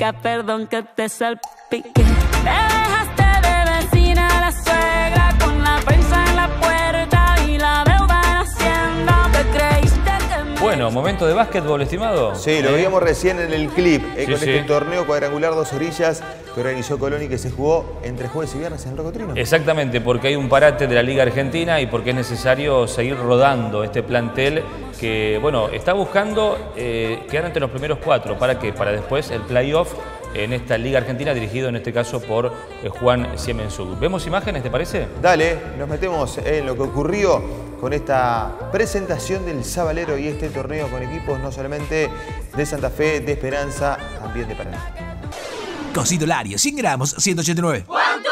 rica, perdón que te salpique. Te dejaste de vecina a la suegra con la prensa en la puerta y la deuda en Hacienda. Te creíste que... Bueno, momento de básquetbol, estimado. Sí, lo veíamos recién en el clip, Sí, con sí. este torneo cuadrangular 2 orillas que organizó Colón y que se jugó entre jueves y viernes en el Roco Trino. Exactamente, porque hay un parate de la Liga Argentina y porque es necesario seguir rodando este plantel que, bueno, está buscando quedar entre los primeros 4. ¿Para qué? Para después el playoff en esta Liga Argentina, dirigido en este caso por Juan Siemensuk. ¿Vemos imágenes, te parece? Dale, nos metemos en lo que ocurrió con esta presentación del Sabalero y este torneo con equipos no solamente de Santa Fe, de Esperanza, también de Paraná. Cocido Lario, 100 gramos, 189. ¿Cuánto?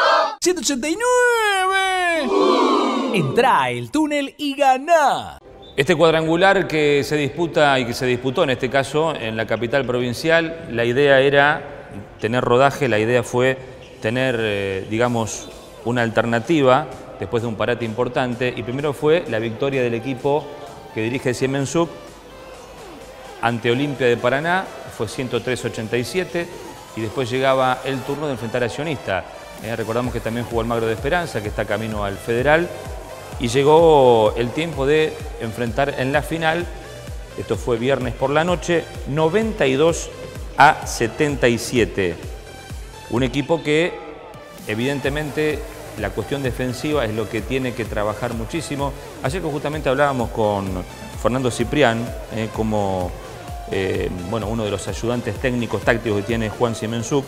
189. Entra a El Túnel y gana. Este cuadrangular que se disputa y que se disputó en este caso en la capital provincial, la idea era tener rodaje, la idea fue tener, digamos, una alternativa después de un parate importante, y primero fue la victoria del equipo que dirige Siemensuk ante Olimpia de Paraná, fue 103-87, y después llegaba el turno de enfrentar a Sionista. Recordamos que también jugó Almagro de Esperanza, que está camino al Federal, y llegó el tiempo de enfrentar en la final, esto fue viernes por la noche, 92-77. Un equipo que evidentemente la cuestión defensiva es lo que tiene que trabajar muchísimo. Ayer que justamente hablábamos con Fernando Ciprián, como bueno, uno de los ayudantes técnicos tácticos que tiene Juan Siemensuk,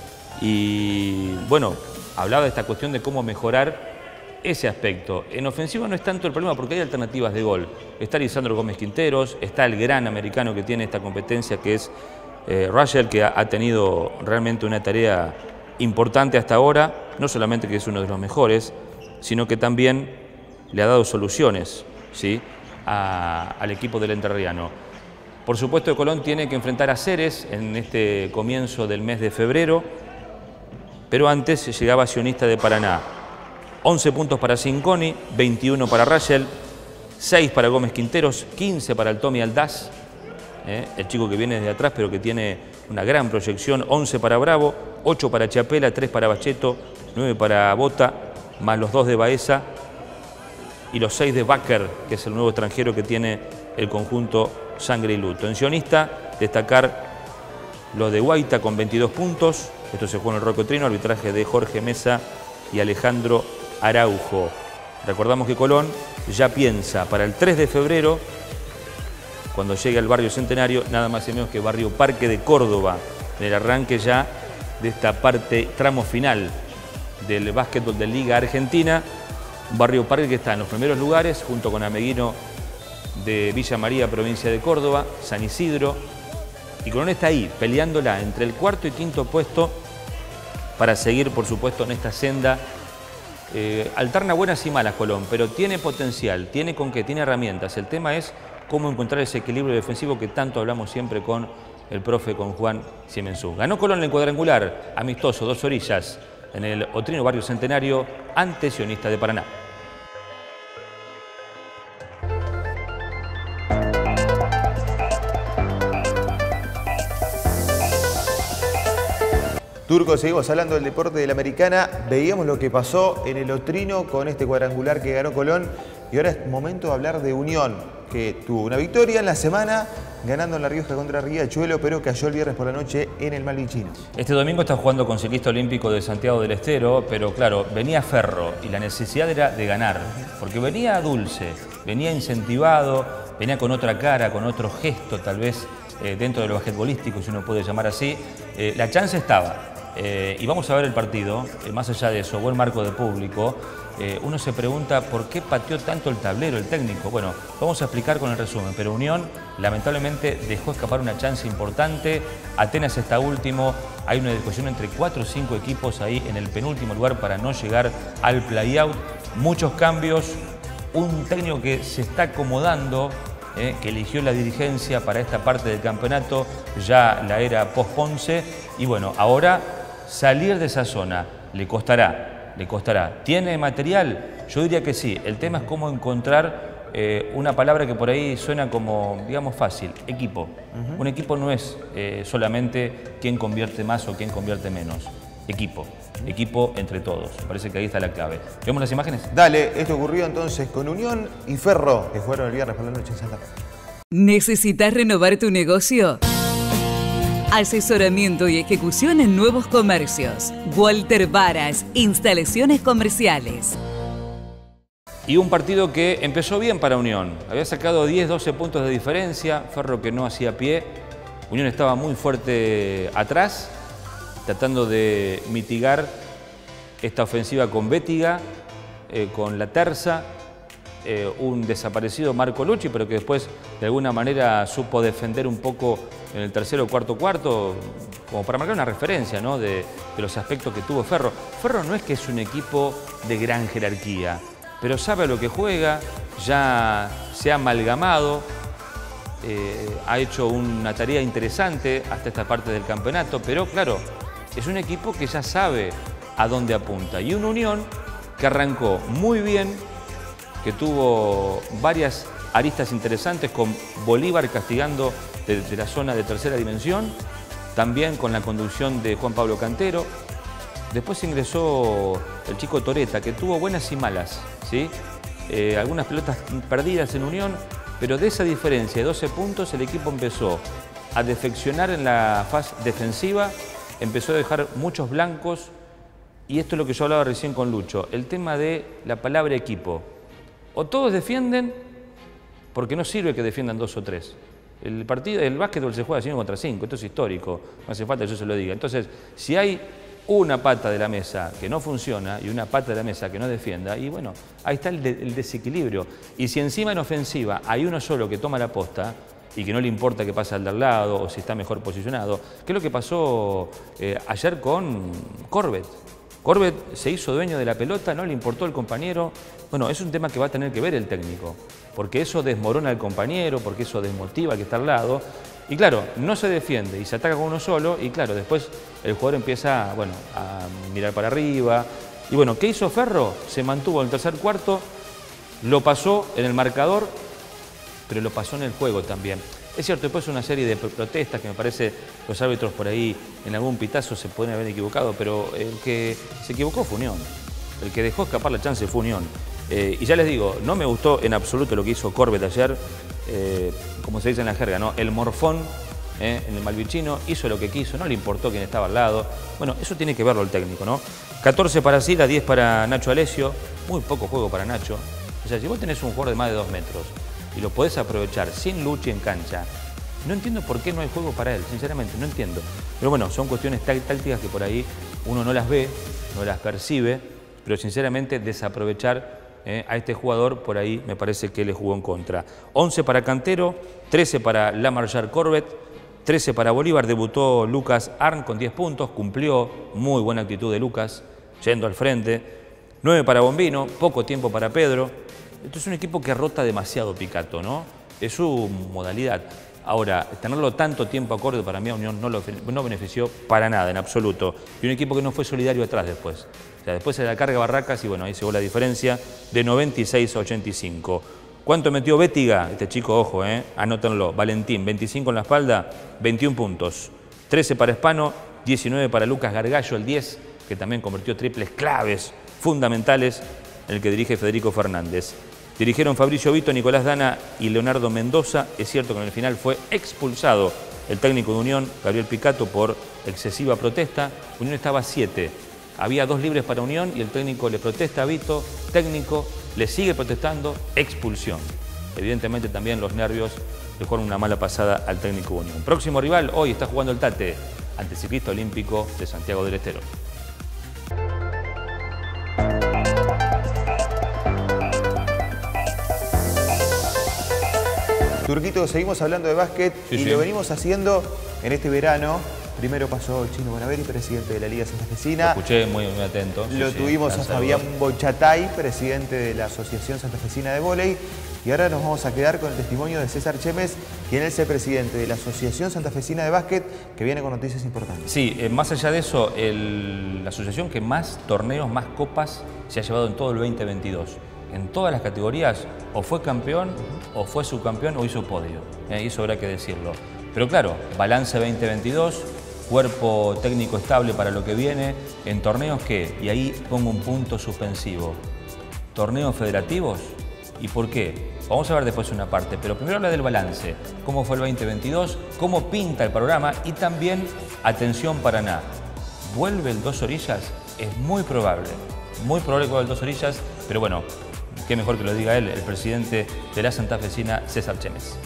y bueno, hablaba de esta cuestión de cómo mejorar ese aspecto. En ofensiva no es tanto el problema porque hay alternativas de gol. Está Lisandro Gómez Quinteros, está el gran americano que tiene esta competencia que es Russell, que ha tenido realmente una tarea importante hasta ahora, no solamente que es uno de los mejores, sino que también le ha dado soluciones, ¿sí?, al equipo del entrerriano. Por supuesto, Colón tiene que enfrentar a Ceres en este comienzo del mes de febrero, pero antes llegaba Sionista de Paraná. 11 puntos para Cinconi, 21 para Rachel, 6 para Gómez Quinteros, 15 para el Tommy Aldaz, el chico que viene desde atrás pero que tiene una gran proyección, 11 para Bravo, 8 para Chapela, 3 para Bacheto, 9 para Bota, más los 2 de Baeza y los 6 de Bakker, que es el nuevo extranjero que tiene el conjunto Sangre y Luto. En Sionista, destacar los de Guaita con 22 puntos, esto se jugó en el Roco Trino, arbitraje de Jorge Mesa y Alejandro Araujo. Recordamos que Colón ya piensa para el 3 de febrero, cuando llegue al barrio Centenario, nada más y menos que Barrio Parque de Córdoba, en el arranque ya de esta parte, tramo final del básquetbol de Liga Argentina. Barrio Parque que está en los primeros lugares, junto con Ameguino de Villa María, provincia de Córdoba, San Isidro, y Colón está ahí, peleándola entre el 4.º y 5.º puesto para seguir, por supuesto, en esta senda. Alterna buenas y malas Colón, pero tiene potencial, tiene con qué, tiene herramientas. El tema es cómo encontrar ese equilibrio defensivo que tanto hablamos siempre con el profe, con Juan Siemensuk. Ganó Colón en el cuadrangular, amistoso, 2 orillas, en el Otrino Barrio Centenario, ante Sionista de Paraná. Turco, seguimos hablando del deporte de la Americana. Veíamos lo que pasó en el Otrino con este cuadrangular que ganó Colón. Y ahora es momento de hablar de Unión, que tuvo una victoria en la semana, ganando en La Rioja contra Riachuelo, pero cayó el viernes por la noche en el Malvichino. Este domingo está jugando con Ciclista Olímpico de Santiago del Estero, pero claro, venía Ferro y la necesidad era de ganar, porque venía dulce, venía incentivado, venía con otra cara, con otro gesto tal vez dentro de lo basquetbolístico, si uno puede llamar así. La chance estaba. Y vamos a ver el partido, más allá de eso, buen marco de público. Uno se pregunta por qué pateó tanto el tablero el técnico. Bueno, vamos a explicar con el resumen, pero Unión lamentablemente dejó escapar una chance importante. Atenas está último, hay una discusión entre 4 o 5 equipos ahí en el penúltimo lugar para no llegar al play-out. Muchos cambios, un técnico que se está acomodando, que eligió la dirigencia para esta parte del campeonato, ya la era post-Ponce, y bueno, ahora salir de esa zona le costará. ¿Tiene material? Yo diría que sí. El tema es cómo encontrar una palabra que por ahí suena como, digamos, fácil, equipo. Un equipo no es solamente quién convierte más o quién convierte menos. Equipo. Equipo entre todos. Parece que ahí está la clave. ¿Vemos las imágenes? Dale, esto ocurrió entonces con Unión y Ferro, que jugaron el viernes por la noche en Santa Fe. ¿Necesitas renovar tu negocio? Asesoramiento y ejecución en nuevos comercios. Walter Varas, instalaciones comerciales. Y un partido que empezó bien para Unión. Había sacado 10, 12 puntos de diferencia. Ferro que no hacía pie. Unión estaba muy fuerte atrás, tratando de mitigar esta ofensiva con Bétiga, con La Terza, un desaparecido Marco Lucci, pero que después de alguna manera supo defender un poco en el tercero o cuarto, como para marcar una referencia, ¿no?, de los aspectos que tuvo Ferro. Ferro no es que es un equipo de gran jerarquía, pero sabe a lo que juega, ya se ha amalgamado, ha hecho una tarea interesante hasta esta parte del campeonato, pero claro, es un equipo que ya sabe a dónde apunta. Y una Unión que arrancó muy bien, que tuvo varias aristas interesantes, con Bolívar castigando desde la zona de tercera dimensión, también con la conducción de Juan Pablo Cantero. Después ingresó el chico Toreta, que tuvo buenas y malas, ¿sí? Algunas pelotas perdidas en Unión, pero de esa diferencia de 12 puntos el equipo empezó a defeccionar en la fase defensiva, empezó a dejar muchos blancos, y esto es lo que yo hablaba recién con Lucho, el tema de la palabra equipo. O todos defienden, porque no sirve que defiendan 2 o 3. El básquetbol se juega 5 contra 5, esto es histórico, no hace falta que yo se lo diga. Entonces, si hay una pata de la mesa que no funciona y una pata de la mesa que no defienda, y bueno, ahí está el desequilibrio. Y si encima en ofensiva hay uno solo que toma la posta y que no le importa que pase al de al lado o si está mejor posicionado, ¿qué es lo que pasó ayer con Corbett? Corbett se hizo dueño de la pelota, no le importó el compañero. Bueno, es un tema que va a tener que ver el técnico, porque eso desmorona al compañero, porque eso desmotiva al que está al lado. Y claro, no se defiende y se ataca con uno solo, y claro, después el jugador empieza, bueno, a mirar para arriba. Y bueno, ¿qué hizo Ferro? Se mantuvo en el tercer cuarto, lo pasó en el marcador, pero lo pasó en el juego también. Es cierto, después una serie de protestas que me parece los árbitros por ahí en algún pitazo se pueden haber equivocado, pero el que se equivocó fue Unión. El que dejó escapar la chance fue Unión. Y ya les digo, no me gustó en absoluto lo que hizo Corbett ayer, como se dice en la jerga, ¿no? El morfón en el Malvicino hizo lo que quiso, no le importó quién estaba al lado. Bueno, eso tiene que verlo el técnico, ¿no? 14 para Sila, 10 para Nacho Alessio, muy poco juego para Nacho. O sea, si vos tenés un jugador de más de 2 metros y lo podés aprovechar sin Lucci en cancha, no entiendo por qué no hay juego para él, sinceramente, no entiendo. Pero bueno, son cuestiones tácticas que por ahí uno no las ve, no las percibe, pero sinceramente desaprovechar a este jugador por ahí me parece que le jugó en contra. 11 para Cantero, 13 para Lamarjar Corbett, 13 para Bolívar, debutó Lucas Arn con 10 puntos, cumplió, muy buena actitud de Lucas, yendo al frente. 9 para Bombino, poco tiempo para Pedro. Esto es un equipo que rota demasiado Picato, ¿no? Es su modalidad. Ahora, tenerlo tanto tiempo a Córdoba para mí a Unión no benefició para nada, en absoluto. Y un equipo que no fue solidario atrás después. O sea, después de la carga Barracas y bueno, ahí se fue la diferencia de 96 a 85. ¿Cuánto metió Bétiga? Este chico, ojo, anótenlo. Valentín, 25 en la espalda, 21 puntos. 13 para Hispano, 19 para Lucas Gargallo, el 10, que también convirtió triples claves, fundamentales, en el que dirige Federico Fernández. Dirigieron Fabricio Vito, Nicolás Dana y Leonardo Mendoza. Es cierto que en el final fue expulsado el técnico de Unión, Gabriel Picato, por excesiva protesta. Unión estaba a 7. Había 2 libres para Unión y el técnico le protesta a Vito. Técnico le sigue protestando, expulsión. Evidentemente también los nervios le jugaron una mala pasada al técnico de Unión. Próximo rival, hoy está jugando el Tate ante el Ciclista Olímpico de Santiago del Estero. Turquito, seguimos hablando de básquet y lo venimos haciendo en este verano. Primero pasó Chino Bonaveri, presidente de la Liga Santafesina. Lo escuché muy atento. Lo tuvimos a Fabián Bochatay, presidente de la Asociación Santafesina de Vóley. Y ahora nos vamos a quedar con el testimonio de César Chemes, quien es el presidente de la Asociación Santafesina de Básquet, que viene con noticias importantes. Sí, más allá de eso, la asociación que más torneos, más copas se ha llevado en todo el 2022. en todas las categorías o fue campeón, o fue subcampeón, o hizo podio. Y eso habrá que decirlo. Pero claro, balance 2022, cuerpo técnico estable para lo que viene, en torneos que, y ahí pongo un punto suspensivo, torneos federativos. ¿Y por qué? Vamos a ver después una parte, pero primero habla del balance. ¿Cómo fue el 2022? ¿Cómo pinta el programa? Y también, atención Paraná, ¿vuelve el Dos Orillas? Es muy probable que vuelva el Dos Orillas, pero bueno, qué mejor que lo diga él, el presidente de la santafesina, César Chemes.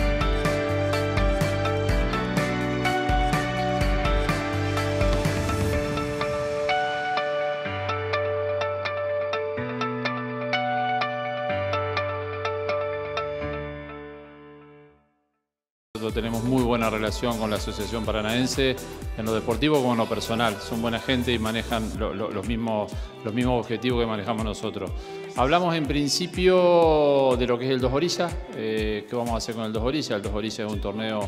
Tenemos muy buena relación con la Asociación Paranaense en lo deportivo como en lo personal. Son buena gente y manejan los mismos objetivos que manejamos nosotros. Hablamos en principio de lo que es el Dos Orillas. ¿Qué vamos a hacer con el Dos Orillas? El Dos Orillas es un torneo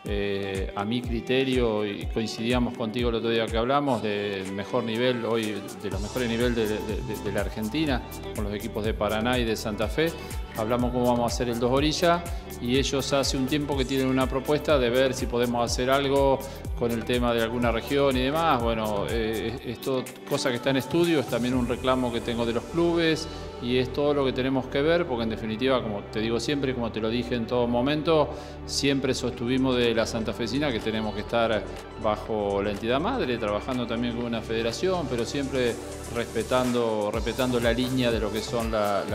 a mi criterio, y coincidíamos contigo el otro día que hablamos, de mejor nivel, hoy de los mejores niveles de la Argentina, con los equipos de Paraná y de Santa Fe. Hablamos cómo vamos a hacer el Dos Orillas y ellos hace un tiempo que tienen una propuesta de ver si podemos hacer algo con el tema de alguna región y demás. Bueno, es todo cosa que está en estudio, es también un reclamo que tengo de los clubes y es todo lo que tenemos que ver, porque en definitiva, como te digo siempre, como te lo dije en todo momento, siempre sostuvimos de la santafesina que tenemos que estar bajo la entidad madre, trabajando también con una federación, pero siempre respetando la línea de lo que son las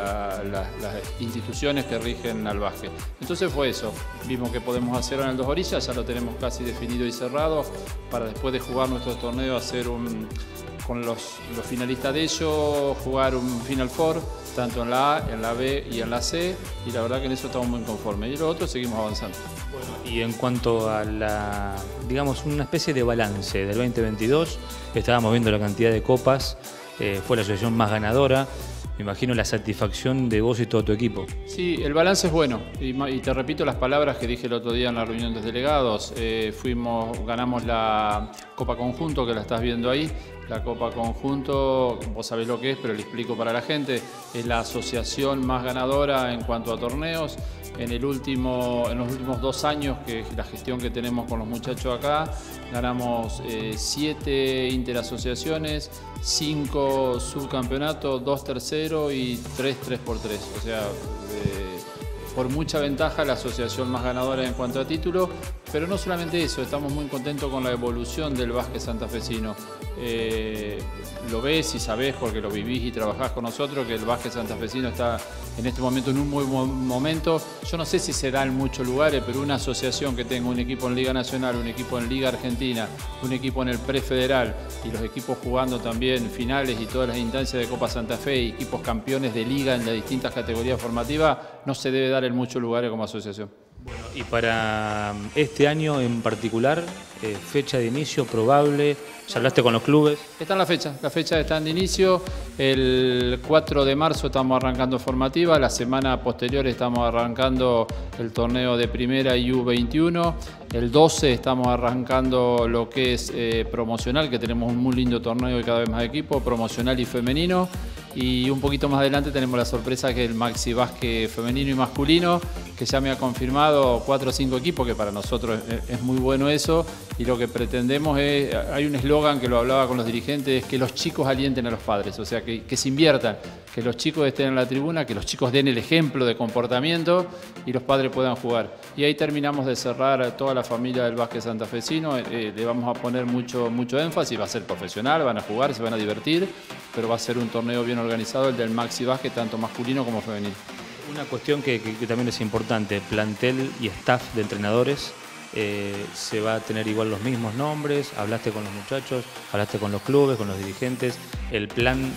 instituciones que rigen al básquet. Entonces fue eso, vimos que podemos hacer en el Dos Orillas, ya lo tenemos casi definido y cerrado, para después de jugar nuestros torneos hacer con los finalistas de ellos, jugar un Final Four, tanto en la A, en la B y en la C, y la verdad que en eso estamos muy conformes. Y lo otro seguimos avanzando. Bueno, y en cuanto a digamos, una especie de balance del 2022, estábamos viendo la cantidad de copas, fue la asociación más ganadora. Me imagino la satisfacción de vos y todo tu equipo. Sí, el balance es bueno. Y te repito las palabras que dije el otro día en la reunión de delegados. Ganamos la Copa Conjunto, que la estás viendo ahí. La Copa Conjunto, vos sabés lo que es, pero le explico para la gente. Es la asociación más ganadora en cuanto a torneos. En los últimos 2 años, que es la gestión que tenemos con los muchachos acá, ganamos 7 interasociaciones, 5 subcampeonatos, 2 terceros y 3 3x3. O sea, por mucha ventaja la asociación más ganadora en cuanto a título, pero no solamente eso, estamos muy contentos con la evolución del básquet santafesino. Lo ves y sabés, porque lo vivís y trabajás con nosotros, que el básquet santafesino está en este momento en un muy buen momento. Yo no sé si se da en muchos lugares, pero una asociación que tenga un equipo en Liga Nacional, un equipo en Liga Argentina, un equipo en el Prefederal y los equipos jugando también finales y todas las instancias de Copa Santa Fe y equipos campeones de Liga en las distintas categorías formativas, no se debe dar en muchos lugares como asociación. Bueno, y para este año en particular, fecha de inicio probable, ¿ya hablaste con los clubes? Está en la fecha está en inicio, el 4 de marzo estamos arrancando formativa, la semana posterior estamos arrancando el torneo de primera y U21, el 12 estamos arrancando lo que es promocional, que tenemos un muy lindo torneo y cada vez más equipos, promocional y femenino. Y un poquito más adelante tenemos la sorpresa que el Maxi Básquet femenino y masculino, que ya me ha confirmado 4 o 5 equipos, que para nosotros es muy bueno eso. Y lo que pretendemos es, hay un eslogan que lo hablaba con los dirigentes, es que los chicos alienten a los padres, o sea, que se inviertan, que los chicos estén en la tribuna, que los chicos den el ejemplo de comportamiento y los padres puedan jugar. Y ahí terminamos de cerrar a toda la familia del básquet santafesino, le vamos a poner mucho énfasis, va a ser profesional, van a jugar, se van a divertir, pero va a ser un torneo bien organizado, el del Maxi Básquet, tanto masculino como femenino. Una cuestión que también es importante, plantel y staff de entrenadores, se va a tener igual los mismos nombres, hablaste con los muchachos, hablaste con los clubes, con los dirigentes, el plan,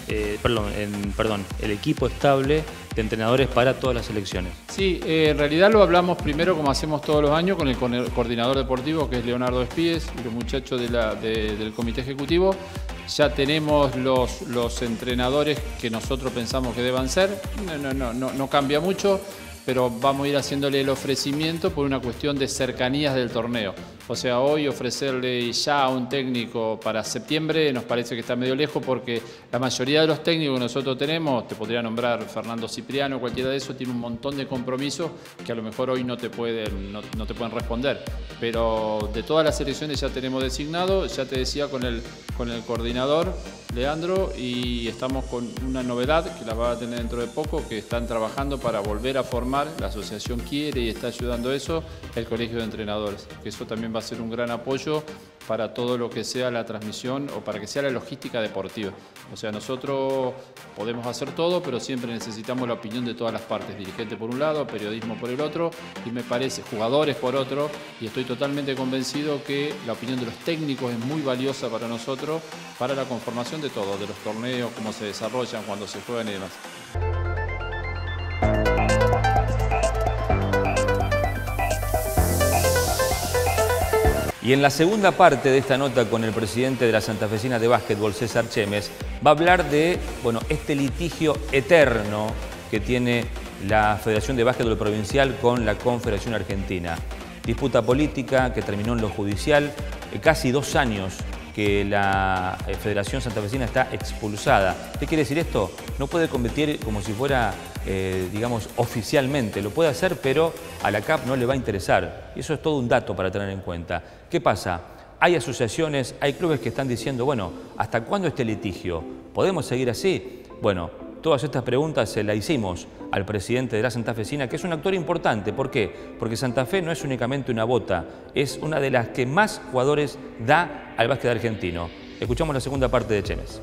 el equipo estable de entrenadores para todas las selecciones. Sí, en realidad lo hablamos primero, como hacemos todos los años, con el coordinador deportivo, que es Leonardo Espíes, y los muchachos del comité ejecutivo. Ya tenemos los entrenadores que nosotros pensamos que deban ser, no cambia mucho. pero vamos a ir haciéndole el ofrecimiento por una cuestión de cercanías del torneo. O sea, hoy ofrecerle ya a un técnico para septiembre nos parece que está medio lejos, porque la mayoría de los técnicos que nosotros tenemos, te podría nombrar Fernando Cipriano, cualquiera de esos, tiene un montón de compromisos que a lo mejor hoy no te pueden responder. Pero de todas las selecciones ya tenemos designado, ya te decía, con el coordinador Leandro, y estamos con una novedad que la va a tener dentro de poco, que están trabajando para volver a formar, la asociación quiere y está ayudando a eso, el colegio de entrenadores, que eso también va a ser un gran apoyo para todo lo que sea la transmisión o para que sea la logística deportiva. O sea, nosotros podemos hacer todo, pero siempre necesitamos la opinión de todas las partes, dirigente por un lado, periodismo por el otro, y me parece, jugadores por otro, y estoy totalmente convencido que la opinión de los técnicos es muy valiosa para nosotros, para la conformación de todo, de los torneos, cómo se desarrollan, cuando se juegan y demás. Y en la segunda parte de esta nota con el presidente de la Santafesina de Básquetbol, César Chemes, va a hablar de, bueno, este litigio eterno que tiene la Federación de Básquetbol Provincial con la Confederación Argentina. Disputa política que terminó en lo judicial, casi 2 años que la Federación Santafesina está expulsada. ¿Qué quiere decir esto? No puede competir como si fuera, digamos, oficialmente. Lo puede hacer, pero a la CAP no le va a interesar. Y eso es todo un dato para tener en cuenta. ¿Qué pasa? Hay asociaciones, hay clubes que están diciendo, bueno, ¿hasta cuándo este litigio? ¿Podemos seguir así? Bueno, todas estas preguntas se las hicimos al presidente de la Santafesina, que es un actor importante. ¿Por qué? Porque Santa Fe no es únicamente una bota, es una de las que más jugadores da al básquet argentino. Escuchamos la segunda parte de Chemes.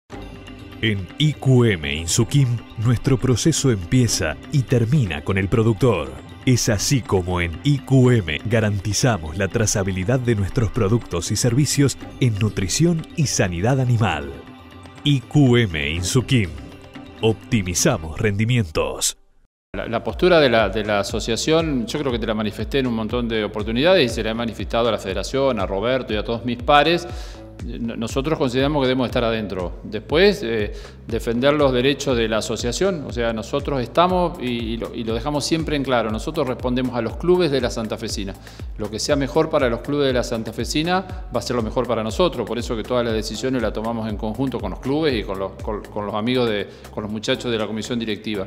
En IQM Insuquim, nuestro proceso empieza y termina con el productor. Es así como en IQM garantizamos la trazabilidad de nuestros productos y servicios en nutrición y sanidad animal. IQM Insuquim. Optimizamos rendimientos. La postura de la asociación, yo creo que te la manifesté en un montón de oportunidades y se la he manifestado a la federación, a Roberto y a todos mis pares. Nosotros consideramos que debemos estar adentro. Después, defender los derechos de la asociación. O sea, nosotros estamos, y lo dejamos siempre en claro, nosotros respondemos a los clubes de la Santafesina. Lo que sea mejor para los clubes de la Santafesina va a ser lo mejor para nosotros. Por eso que todas las decisiones las tomamos en conjunto con los clubes y con los amigos, con los muchachos de la comisión directiva.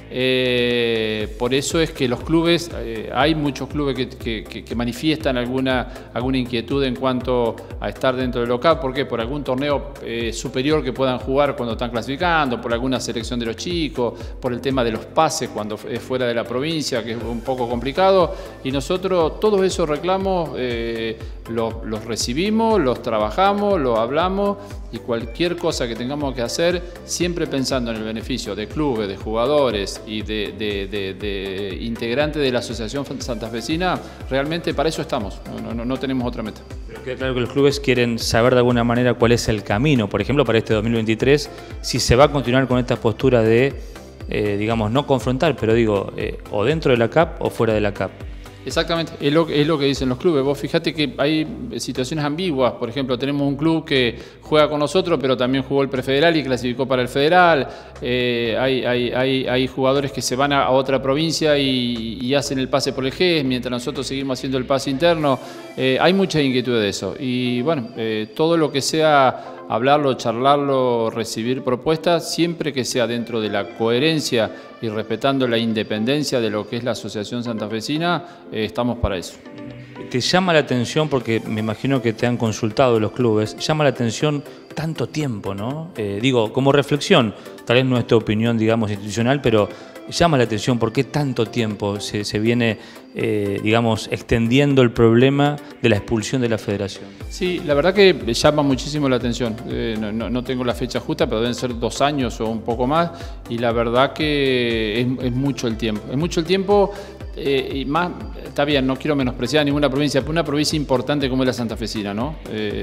Por eso es que los clubes, hay muchos clubes que manifiestan alguna inquietud en cuanto a estar dentro del local. ¿Por qué? Por algún torneo superior que puedan jugar cuando están clasificando, por alguna selección de los chicos, por el tema de los pases cuando es fuera de la provincia, que es un poco complicado. Y nosotros todos esos reclamos los recibimos, los trabajamos, los hablamos, y cualquier cosa que tengamos que hacer, siempre pensando en el beneficio de clubes, de jugadores y de integrantes de la Asociación Santafesina, realmente para eso estamos, no tenemos otra meta. Pero queda claro que los clubes quieren saber de alguna manera cuál es el camino, por ejemplo, para este 2023, si se va a continuar con esta postura de, digamos, no confrontar, pero digo, o dentro de la CAP o fuera de la CAP. Exactamente, es lo que dicen los clubes. Vos fíjate que hay situaciones ambiguas. Por ejemplo, tenemos un club que juega con nosotros, pero también jugó el prefederal y clasificó para el federal. Hay jugadores que se van a otra provincia y hacen el pase por el GES, mientras nosotros seguimos haciendo el pase interno. Hay mucha inquietud de eso. Y bueno, todo lo que sea hablarlo, charlarlo, recibir propuestas, siempre que sea dentro de la coherencia y respetando la independencia de lo que es la Asociación Santafesina, estamos para eso. ¿Te llama la atención, porque me imagino que te han consultado los clubes, llama la atención tanto tiempo, ¿no? Digo, como reflexión, tal vez no es tu opinión, digamos, institucional, pero llama la atención por qué tanto tiempo se viene, digamos, extendiendo el problema de la expulsión de la federación. Sí, la verdad que llama muchísimo la atención. No tengo la fecha justa, pero deben ser 2 años o un poco más, y la verdad que es mucho el tiempo. Es mucho el tiempo. Y más, está bien, no quiero menospreciar ninguna provincia, pero una provincia importante como es la Santafesina, ¿no?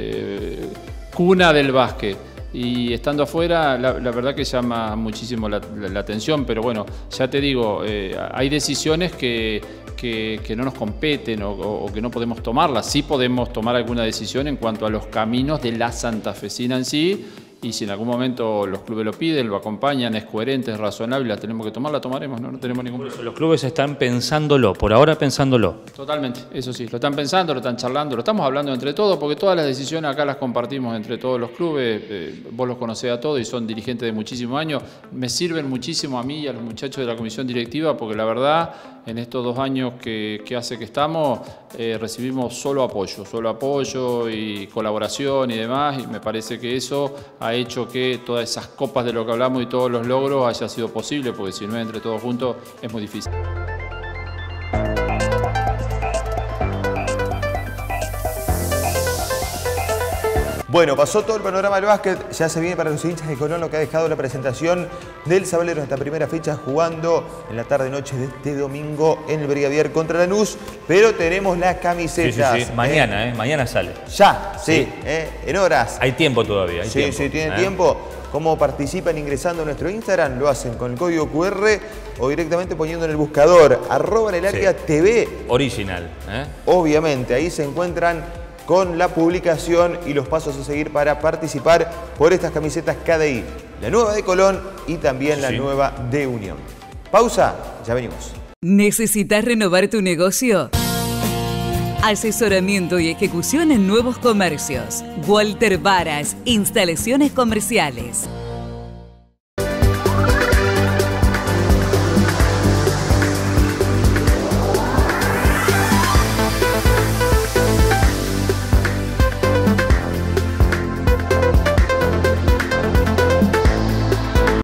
Cuna del básquet. Y estando afuera, la verdad que llama muchísimo la atención, pero bueno, ya te digo, hay decisiones que no nos competen o que no podemos tomarlas. Sí podemos tomar alguna decisión en cuanto a los caminos de la Santafesina en sí, y si en algún momento los clubes lo piden, lo acompañan, es coherente, es razonable, la tenemos que tomar, la tomaremos, no tenemos ningún problema. Los clubes están pensándolo, por ahora pensándolo. Totalmente, eso sí, lo están pensando, lo están charlando, lo estamos hablando entre todos, porque todas las decisiones acá las compartimos entre todos los clubes, vos los conocés a todos y son dirigentes de muchísimos años, me sirven muchísimo a mí y a los muchachos de la comisión directiva, porque la verdad, en estos 2 años que hace que estamos, recibimos solo apoyo y colaboración y demás, y me parece que eso ha hecho que todas esas copas de lo que hablamos y todos los logros haya sido posible, porque si no es entre todos juntos es muy difícil. Bueno, pasó todo el panorama del básquet, ya se viene para los hinchas de Colón lo que ha dejado la presentación del Sabalero en esta primera fecha, jugando en la tarde-noche de este domingo en el Brigadier contra Lanús, pero tenemos las camisetas. Sí. Mañana, mañana sale. Ya, sí, en horas. Hay tiempo todavía, hay tiempo. Sí, tienen tiempo. ¿Cómo participan ingresando a nuestro Instagram? Lo hacen con el código QR o directamente poniendo en el buscador @NelArea-TV. Original. Obviamente, ahí se encuentran con la publicación y los pasos a seguir para participar por estas camisetas KDI. La nueva de Colón y también la nueva de Unión. Pausa, ya venimos. ¿Necesitas renovar tu negocio? Asesoramiento y ejecución en nuevos comercios. Walter Varas, Instalaciones Comerciales.